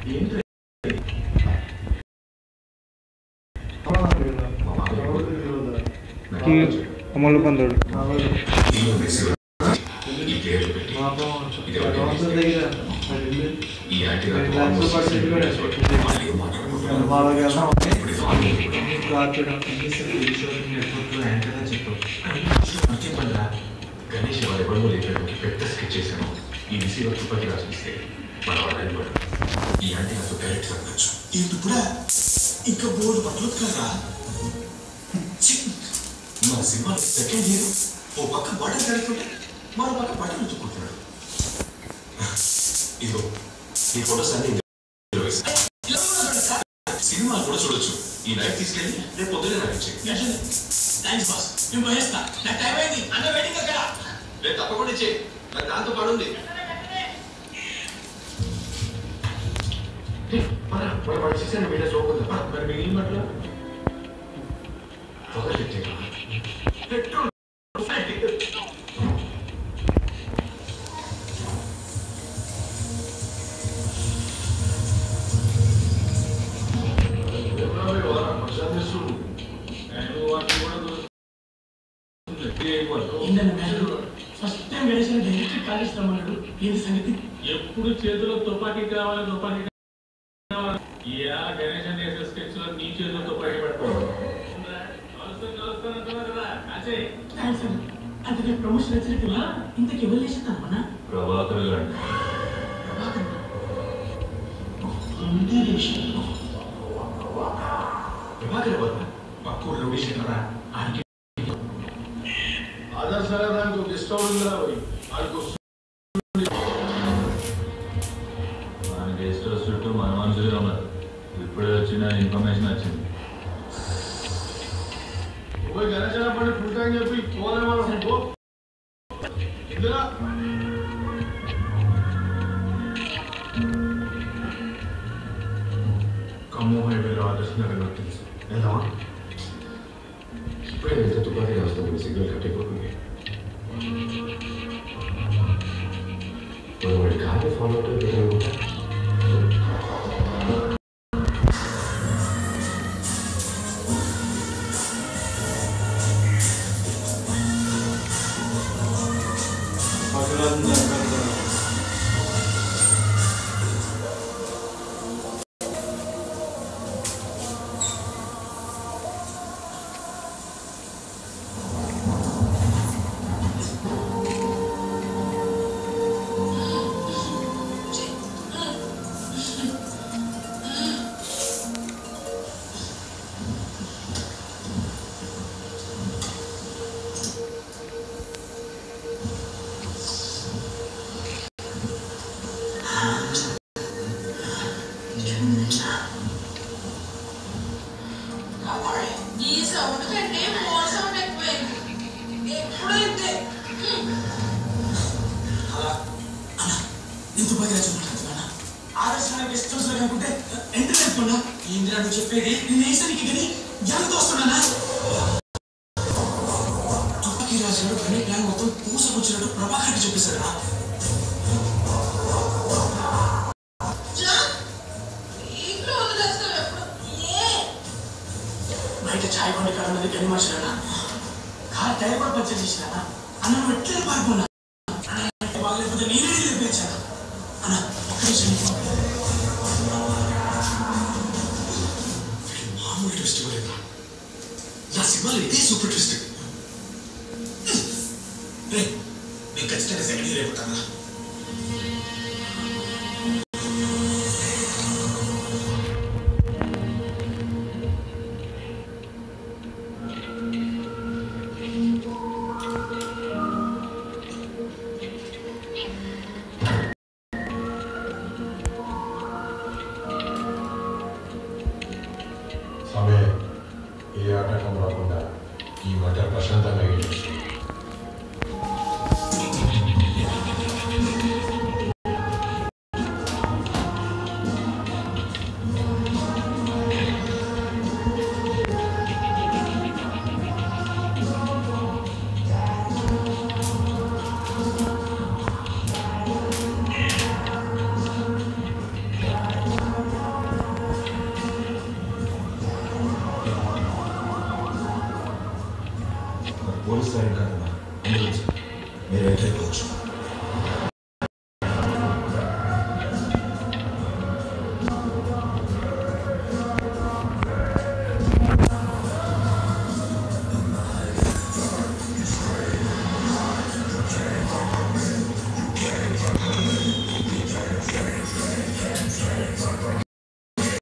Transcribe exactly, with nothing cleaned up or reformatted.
అమలు పొందాడు గణేష్ వారి ఎవరు లేకపోతే పెద్ద స్కెచ్ చేశాను. ఈ రిసీవర్ తుపాకి రాసిస్తే మన వాళ్ళు కూడా ఈ యాంటీ నాతో డైరెక్ట్ చెప్పచ్చు. ఏంటి కూడా ఇంకా బోర్డు పట్ల కదా మన సినిమా సెకండ్ హీరో ఓ పక్క బట్టలు కడుతుంటే మరో పక్క బట్టలు తుక్కుంటున్నాడు. ఇదిగో ఈ ఫొటోస్ అన్ని సినిమాలు కూడా చూడొచ్చు. ఈ నైట్ తీసుకెళ్ళి రేపు పొద్దునే నాకు ఇచ్చేయి. థ్యాంక్స్ బాస్, నేను పోయేస్తా. నాకు టైం అయింది. అన్న వెయిటింగ్ అక్కడ. రేపు తప్పకుండా ఇచ్చేయి, నాకు దాంతో పడుంది. మన మన వాడు చేసిన వీడియో చూడకుండా మరి మిగిలిన బట్టలు పెట్రోల్ ఎప్పుడు చేతిలో తుపాకీ కావాలి, తుపాకీ కావాలి. గణేష్ అనే స్కెచ్ లో నీ చేతిలో తుపాకీ పెట్టుకోవాలి. అంటే ప్రమోషన్ వచ్చినట్టుగా ఇంతకు ఎవరు చేసేద్దాం మన ప్రభాకర్ గారు ప్రభాకర్ వర్మ పక్కూరు రవిశంకర ఆడికి ఆదర్శంగా దానికి ఒక గెస్ట్ హౌస్ ఉందిరా పోయి ఆడికి మన గెస్ట్ హౌస్ చుట్టూ మన మనుషులుగా ఉన్నారు. ఇప్పుడే వచ్చిన ఇన్ఫర్మేషన్ వచ్చింది. పోయి గణేశ పడి ఫుల్ టైం చెప్పి పోలేమో ఇందులో ఖమ్మం హైవేలో ఆదర్శ నగర్ నాకు తెలుసు. వెళ్దామా? ఇప్పుడే వెళ్తే తుపాకీ రాస్తాను. సిగ్నల్ కట్ అయిపోతుంది. మనం వాడి కార్ని ఫాలో అవుతుంది. చెప్పేది నేను వేసరికి కానీ ఎంత వస్తున్నానా తుపాకీ రాసినాడు. కానీ ప్లాన్ మొత్తం పూసకొచ్చినట్టు ప్రభాకర్కి చెప్పేశాడా? బయట చాయ్ కొండ కాడ ఉన్నది గని మనుషులన్నా కార్ టైర్ కూడా పర్చేజ్ చేసినా అన్న నువ్వు ఎట్లా పారిపోనా బాగలేకపోతే నేనే తెప్పించాను అన్న. ఒక్క నిమిషం మామూలు ట్విస్ట్ ఇవ్వలేదా? నా సినిమాలో ఇదే సూపర్ ట్విస్ట్. రే నేను ఖచ్చితంగా సెకండ్ ఇయర్ అయిపోతానా? ఏ ఆటంకం రాకుండా ఈ మధ్య ప్రశాంతంగా గెలిచి మరి పోలీసు గారు కాదన్నా అంబులెన్స్ మీరు ఎంటర్ అయిపోవచ్చు.